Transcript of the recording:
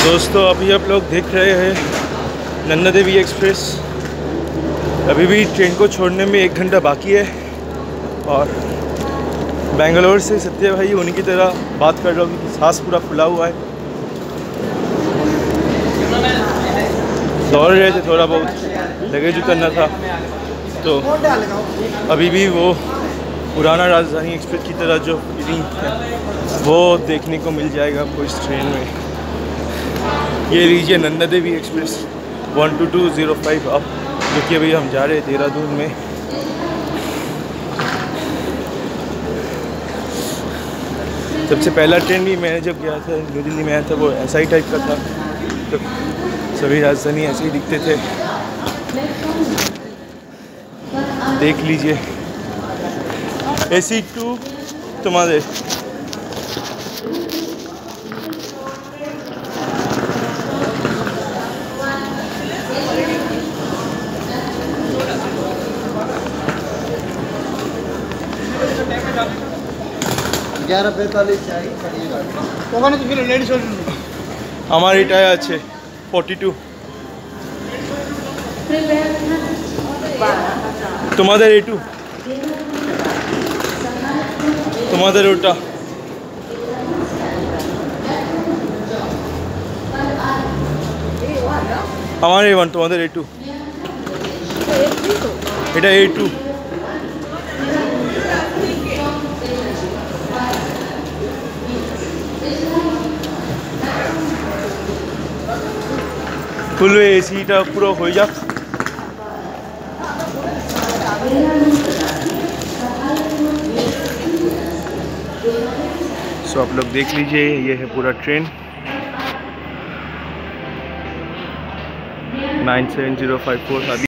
दोस्तों अभी आप लोग देख रहे हैं नंदा देवी एक्सप्रेस। अभी भी ट्रेन को छोड़ने में 1 घंटा बाकी है और बेंगलोर से सत्य भाई उन्हीं की तरह बात कर रहा हूँ क्योंकि सांस पूरा फुला हुआ है। दौड़ रहे थे, थोड़ा बहुत लगेज उतरना था, तो अभी भी वो पुराना राजधानी एक्सप्रेस की तरह जो फीलिंग है वो देखने को मिल जाएगा आपको इस ट्रेन में। ये लीजिए नंदा देवी एक्सप्रेस 12205 अब, जो कि अभी हम जा रहे हैं देहरादून में। सबसे पहला ट्रेन भी मैं जब गया था न्यू दिल्ली में आया था वो ऐसा ही टाइप का था, तो सभी राजधानी ऐसे ही दिखते थे। देख लीजिए AC 2 तुम्हारे আমার এটাই আছে 42। তোমাদের A2, তোমাদের ওটা আমার A1, তোমাদের A2, এটা A2। খুলবে এসিটা পুরো হয়ে যাক। सो आप लोग देख लीजिए ये है पूरा ट्रेन 97054 अभी